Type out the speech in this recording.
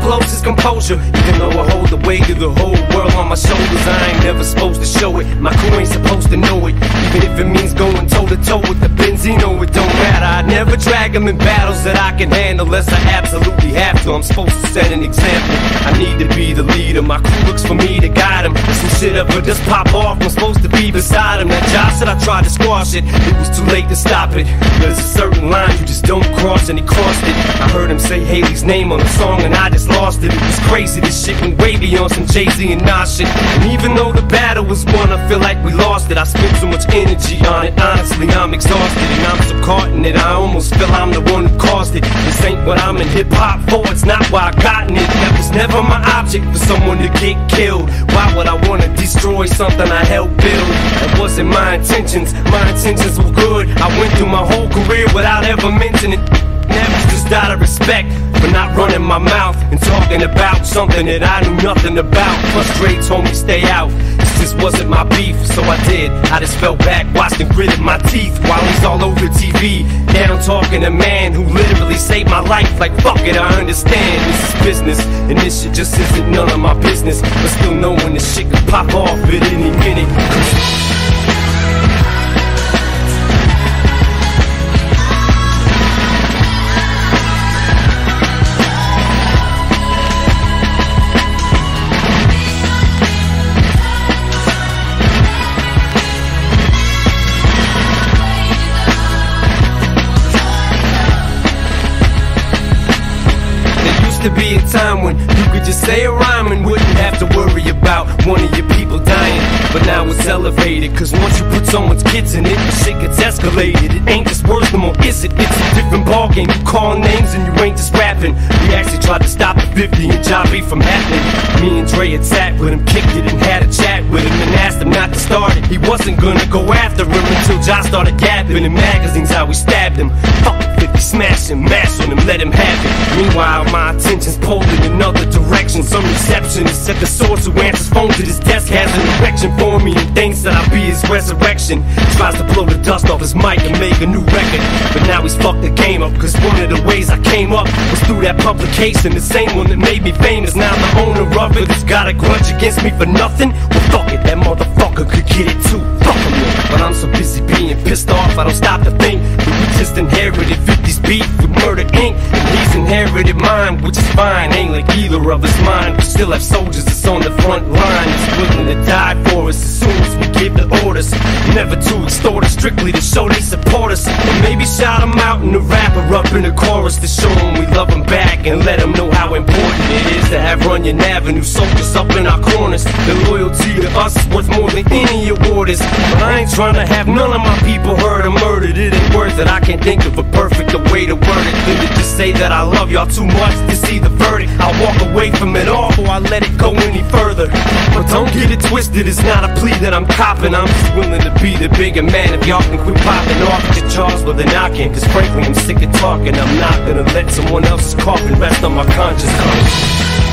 closest composure. Even though I hold the weight of the whole world on my shoulders, I ain't never supposed to show it. My crew ain't supposed to know it. Even if it means going toe to toe with the Benzino, it don't matter. I never drag them in battles that I can handle unless I absolutely have to. I'm supposed to set an example. I need to be the leader. My crew looks for me to guide them. Some shit ever just pop off, I'm supposed to be beside him. That job said I tried to squash it. It was too late to stop it. There's a certain line you just don't cross, and he crossed it. I heard him say Haley's name on the song and I just lost it. It was crazy, this shit went wavy on some Jay-Z and Nas shit. And even though the battle was won, I feel like we lost it. I spent so much energy on it, honestly I'm exhausted. And I'm so caught in it, I almost feel I'm the one who caused it. This ain't what I'm in hip-hop for, it's not why I gotten it. That was never my object, for someone to get killed. Why would I wanna destroy something I helped build? That wasn't my intentions, my intentions were good. I went through my whole career without ever mentioning it. Never, just out of respect for not running my mouth and talking about something that I knew nothing about. Frustrated told me stay out, this just wasn't my beef, so I did. I just fell back, watched and gritted my teeth while he's all over TV, down talking to man who literally saved my life. Like fuck it, I understand this is business, and this shit just isn't none of my business. But still knowing this shit could pop off at any minute. To be a time when you could just say a rhyme and wouldn't have to worry about one of your people dying. But now it's elevated, cause once you put someone's kids in it, shit gets escalated. It ain't just words no more, is it? It's a different ballgame. You call names and you ain't just rapping. We actually tried to stop the 50 and Jobby from happening. Me and Dre had sat with him, kicked it and had a chat with him and asked him not to start it. He wasn't gonna go after him until Josh started gapping in magazines how we stabbed him. Fuck 50, smash him, mash on him, let him have it. Meanwhile, my attention's pulled in another direction. Some receptionist said the source who answers phone to this desk has an erection for me and thinks that I'll be his resurrection. Tries to blow the dust off his mic and make a new record, but now he's fucked the game up, cause one of the ways I came up was through that publication, the same one that made me famous. Now the owner of it has got a grudge against me for nothing. Well fuck it, that motherfucker could get it too. Fuck him. But I'm so busy being pissed off I don't stop to think that we just inherited 50's beef with Murder Inc. And he's inherited mine, which is fine. Ain't like either of us mine. We still have soldiers that's on the front line, that's willing to die for us as soon as we give the orders. Never to extort us, strictly to show they support us. And maybe shout them out in the rapper up in the chorus to show them we love them back and let them know how important it is to have Runyon Avenue soldiers up in our corners. The loyalty to us is worth more than any award is. But I ain't trying to have none of my people hurt or murdered. It ain't worth it, I can't think of a perfecter way to word it than to just say that I love y'all too much to see the verdict. I'll walk away from it all before I let it go any further. But don't get it twisted, it's not a plea that I'm copping. I'm just willing to be the bigger man if y'all can quit popping off at your jaws while they're knocking. Cause frankly I'm sick of talking, I'm not gonna let someone else's coffin rest on my conscience.